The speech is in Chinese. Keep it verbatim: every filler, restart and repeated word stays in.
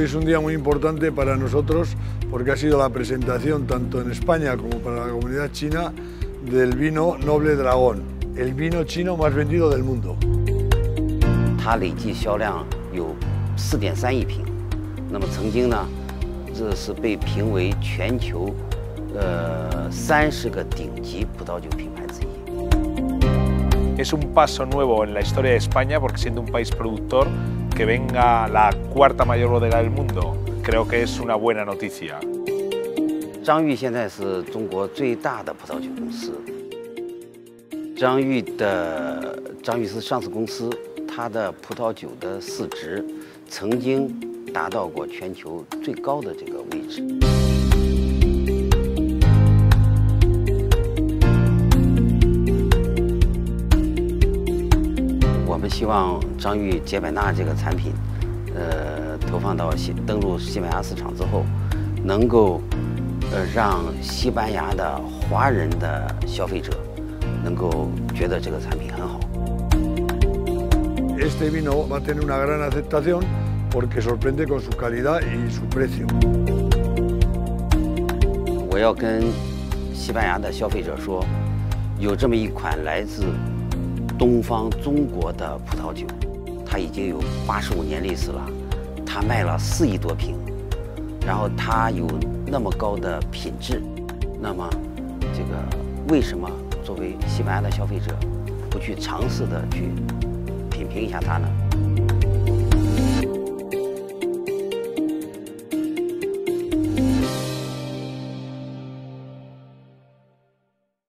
Hoy es un día muy importante para nosotros porque ha sido la presentación tanto en España como para la comunidad china del vino Noble Dragón, el vino chino más vendido del mundo. 它累计销量有四点三亿瓶，那么曾经呢，这是被评为全球呃三十个顶级葡萄酒品牌之一。 Es un paso nuevo en la historia de España porque siendo un país productor que venga la cuarta mayor bodega del mundo, creo que es una buena noticia. 张裕现在是中国最大的葡萄酒公司。张裕的张裕是上市公司，它的葡萄酒的市值曾经达到过全球最高的这个位置。 我们希望张裕杰百纳这个产品，呃，投放到西登陆西班牙市场之后，能够呃让西班牙的华人的消费者能够觉得这个产品很好。 Este vino va a tener una gran aceptación porque sorprende con su calidad y su precio. 我要跟西班牙的消费者说，有这么一款来自 东方中国的葡萄酒，它已经有八十五年历史了，它卖了四亿多瓶，然后它有那么高的品质，那么这个为什么作为西班牙的消费者不去尝试的去品评一下它呢？